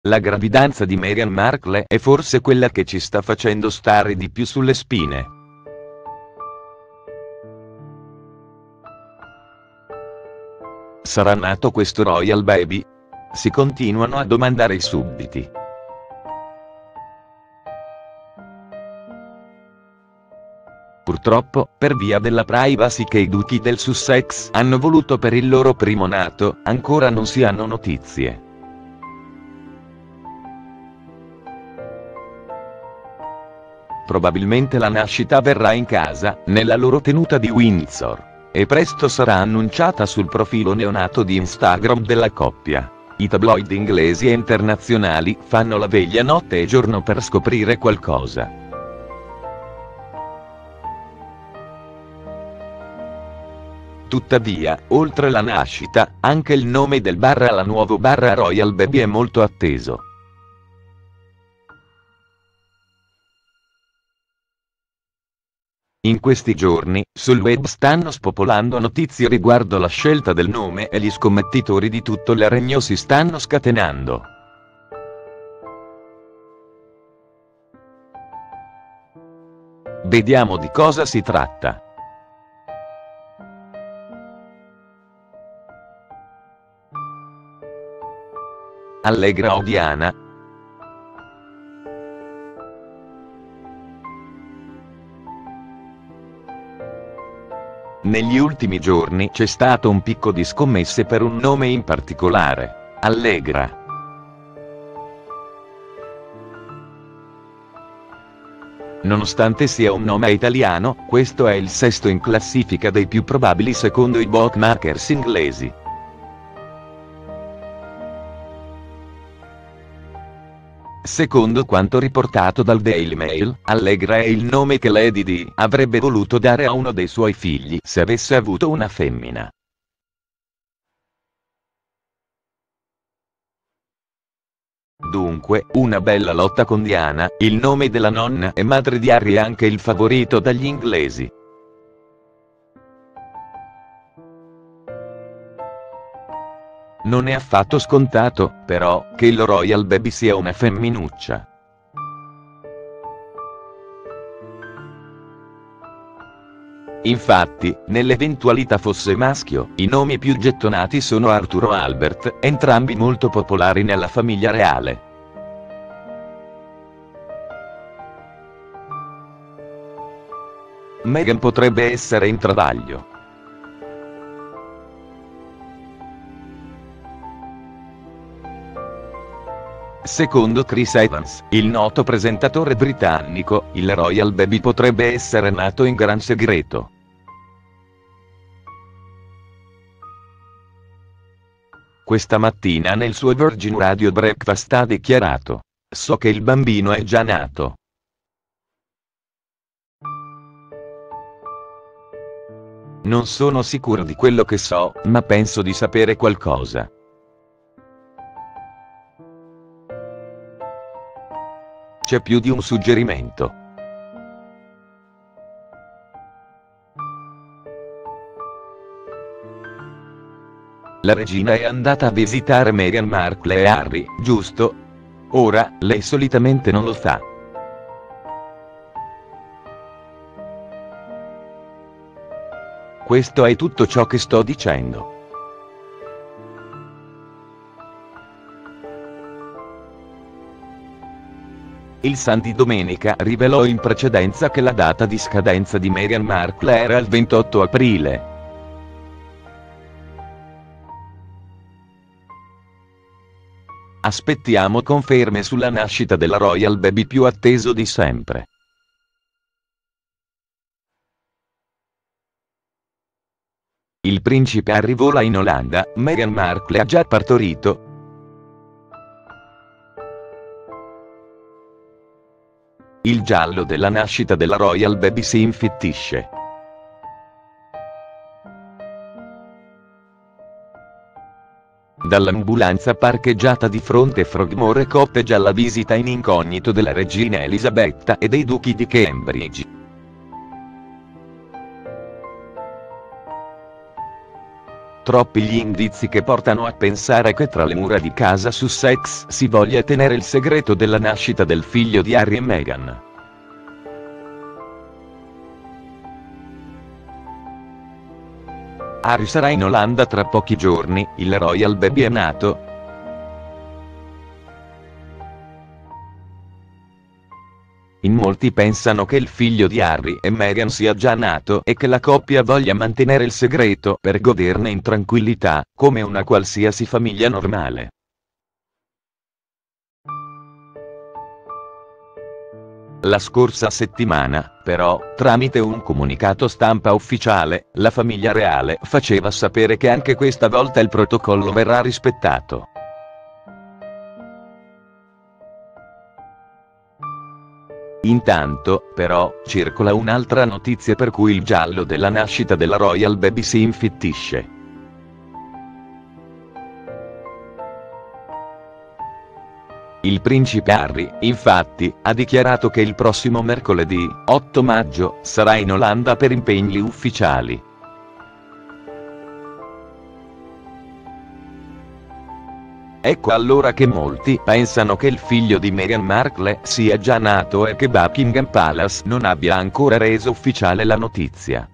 La gravidanza di Meghan Markle è forse quella che ci sta facendo stare di più sulle spine. Sarà nato questo royal baby? Si continuano a domandare i sudditi. Purtroppo, per via della privacy che i duchi del Sussex hanno voluto per il loro primo nato, ancora non si hanno notizie. Probabilmente la nascita avverrà in casa, nella loro tenuta di Windsor, e presto sarà annunciata sul profilo neonato di Instagram della coppia. I tabloid inglesi e internazionali fanno la veglia notte e giorno per scoprire qualcosa. Tuttavia, oltre la nascita, anche il nome del la nuovo royal baby è molto atteso. In questi giorni, sul web stanno spopolando notizie riguardo la scelta del nome e gli scommettitori di tutto il regno si stanno scatenando. Vediamo di cosa si tratta. Allegra o Diana? Negli ultimi giorni c'è stato un picco di scommesse per un nome in particolare: Allegra. Nonostante sia un nome italiano, questo è il sesto in classifica dei più probabili secondo i bookmakers inglesi. Secondo quanto riportato dal Daily Mail, Allegra è il nome che Lady Di avrebbe voluto dare a uno dei suoi figli se avesse avuto una femmina. Dunque, una bella lotta con Diana, il nome della nonna e madre di Harry è anche il favorito dagli inglesi. Non è affatto scontato, però, che il royal baby sia una femminuccia. Infatti, nell'eventualità fosse maschio, i nomi più gettonati sono Arthur o Albert, entrambi molto popolari nella famiglia reale. Meghan potrebbe essere in travaglio. Secondo Chris Evans, il noto presentatore britannico, il royal baby potrebbe essere nato in gran segreto. Questa mattina nel suo Virgin Radio Breakfast ha dichiarato: "So che il bambino è già nato. Non sono sicuro di quello che so, ma penso di sapere qualcosa." C'è più di un suggerimento. La regina è andata a visitare Meghan Markle e Harry, giusto? Ora, lei solitamente non lo fa. Questo è tutto ciò che sto dicendo. Il Sun di domenica rivelò in precedenza che la data di scadenza di Meghan Markle era il 28 aprile. Aspettiamo conferme sulla nascita della royal baby più atteso di sempre. Il principe Harry vola in Olanda, Meghan Markle ha già partorito. Il giallo della nascita della royal baby si infittisce. Dall'ambulanza parcheggiata di fronte Frogmore cotteggia la visita in incognito della regina Elisabetta e dei duchi di Cambridge. Troppi gli indizi che portano a pensare che tra le mura di casa Sussex si voglia tenere il segreto della nascita del figlio di Harry e Meghan. Harry sarà in Olanda tra pochi giorni, il Royal Baby è nato. In molti pensano che il figlio di Harry e Meghan sia già nato e che la coppia voglia mantenere il segreto per goderne in tranquillità, come una qualsiasi famiglia normale. La scorsa settimana, però, tramite un comunicato stampa ufficiale, la famiglia reale faceva sapere che anche questa volta il protocollo verrà rispettato. Intanto, però, circola un'altra notizia per cui il giallo della nascita della Royal Baby si infittisce. Il principe Harry, infatti, ha dichiarato che il prossimo mercoledì, 8 maggio, sarà in Olanda per impegni ufficiali. Ecco allora che molti pensano che il figlio di Meghan Markle sia già nato e che Buckingham Palace non abbia ancora reso ufficiale la notizia.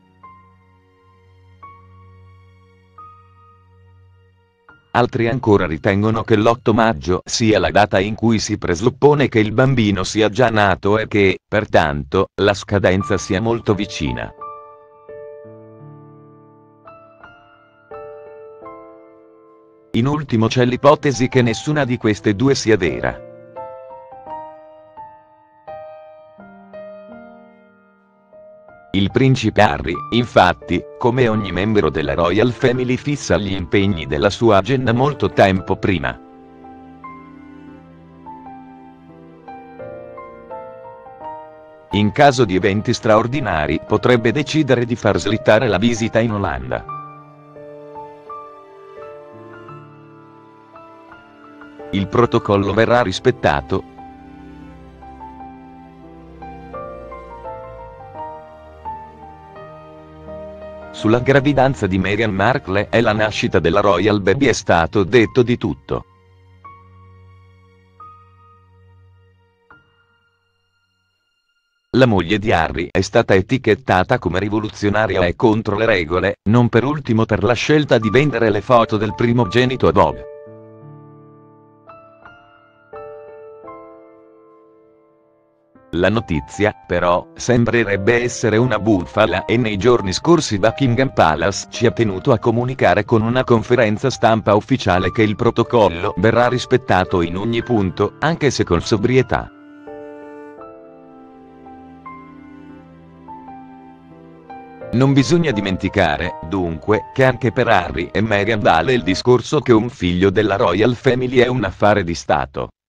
Altri ancora ritengono che l'8 maggio sia la data in cui si presuppone che il bambino sia già nato e che, pertanto, la scadenza sia molto vicina. In ultimo c'è l'ipotesi che nessuna di queste due sia vera. Il principe Harry, infatti, come ogni membro della Royal Family fissa gli impegni della sua agenda molto tempo prima. In caso di eventi straordinari potrebbe decidere di far slittare la visita in Olanda. Il protocollo verrà rispettato. Sulla gravidanza di Meghan Markle e la nascita della Royal Baby è stato detto di tutto. La moglie di Harry è stata etichettata come rivoluzionaria e contro le regole, non per ultimo per la scelta di vendere le foto del primogenito a Vogue. La notizia, però, sembrerebbe essere una bufala e nei giorni scorsi Buckingham Palace ci ha tenuto a comunicare con una conferenza stampa ufficiale che il protocollo verrà rispettato in ogni punto, anche se con sobrietà. Non bisogna dimenticare, dunque, che anche per Harry e Meghan vale il discorso che un figlio della Royal Family è un affare di Stato.